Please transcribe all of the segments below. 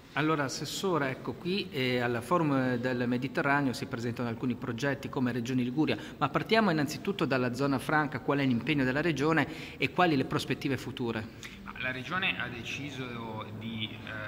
Allora, Assessore, ecco qui al Forum del Mediterraneo si presentano alcuni progetti come Regione Liguria, ma partiamo innanzitutto dalla zona franca, qual è l'impegno della Regione e quali le prospettive future? La Regione ha deciso di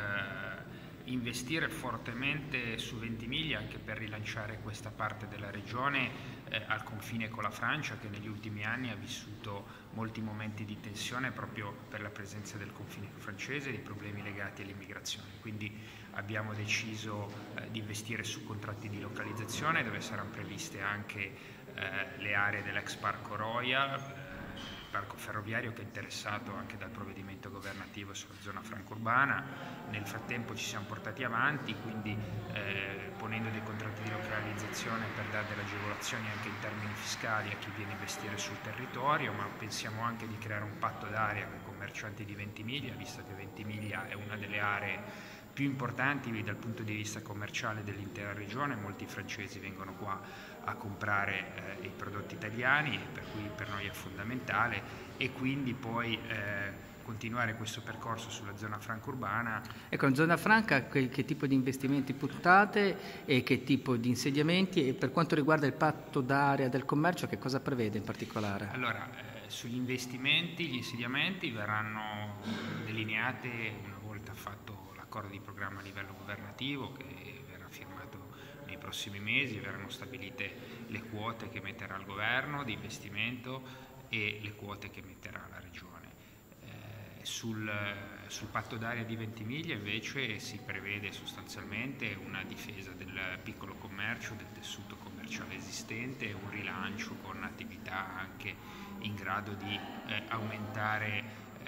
investire fortemente su Ventimiglia anche per rilanciare questa parte della regione al confine con la Francia, che negli ultimi anni ha vissuto molti momenti di tensione proprio per la presenza del confine francese e i problemi legati all'immigrazione. Quindi abbiamo deciso di investire su contratti di localizzazione dove saranno previste anche le aree dell'ex Parco Royal, parco ferroviario, che è interessato anche dal provvedimento governativo sulla zona franco-urbana. Nel frattempo ci siamo portati avanti, quindi ponendo dei contratti di localizzazione per dare delle agevolazioni anche in termini fiscali a chi viene a investire sul territorio, ma pensiamo anche di creare un patto d'area con i commercianti di Ventimiglia, visto che Ventimiglia è una delle aree più importanti dal punto di vista commerciale dell'intera regione. Molti francesi vengono qua a comprare i prodotti italiani, per cui per noi è fondamentale, e quindi poi continuare questo percorso sulla zona franco-urbana. Ecco, in zona franca che tipo di investimenti puntate e che tipo di insediamenti, e per quanto riguarda il patto d'area del commercio che cosa prevede in particolare? Allora, sugli investimenti, gli insediamenti verranno delineate una volta fatto l'accordo di programma a livello governativo, che verrà firmato nei prossimi mesi. Verranno stabilite le quote che metterà il governo di investimento e le quote che metterà la regione. Sul patto d'area di Ventimiglia invece si prevede sostanzialmente una difesa del piccolo commercio, del tessuto commerciale esistente, un rilancio con attività anche in grado di aumentare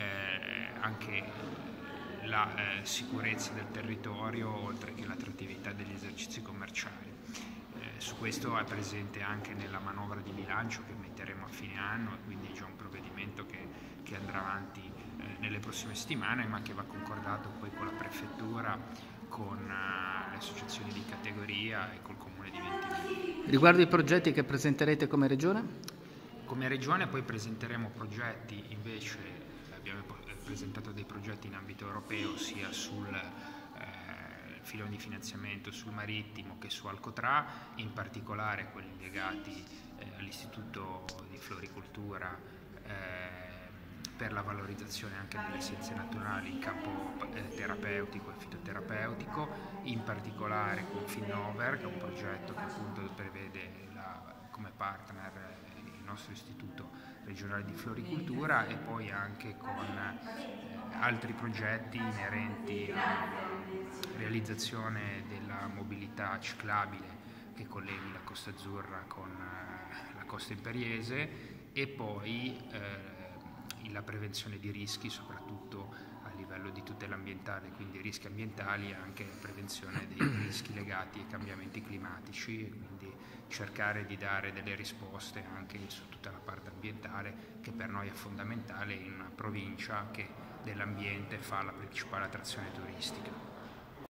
anche la sicurezza del territorio, oltre che l'attrattività degli esercizi commerciali. Su questo è presente anche nella manovra di bilancio che metteremo a fine anno, e quindi è già un provvedimento che andrà avanti nelle prossime settimane, ma che va concordato poi con la prefettura, con le associazioni di categoria e col comune di Ventimiglia. Riguardo i progetti che presenterete come Regione? Come regione poi presenteremo progetti, invece abbiamo presentato dei progetti in ambito europeo sia sul filone di finanziamento sul marittimo che su Alcotra, in particolare quelli legati all'Istituto di Floricoltura per la valorizzazione anche delle scienze naturali in campo terapeutico e fitoterapeutico, in particolare con Finnover, che è un progetto che appunto prevede come partner il nostro Istituto regionale di floricoltura, e poi anche con altri progetti inerenti alla realizzazione della mobilità ciclabile che colleghi la Costa Azzurra con la costa imperiese, e poi la prevenzione di rischi, soprattutto a livello di tutela ambientale, quindi rischi ambientali e anche prevenzione dei rischi legati ai cambiamenti climatici, e quindi cercare di dare delle risposte anche su tutta la parte ambientale, che per noi è fondamentale in una provincia che dell'ambiente fa la principale attrazione turistica.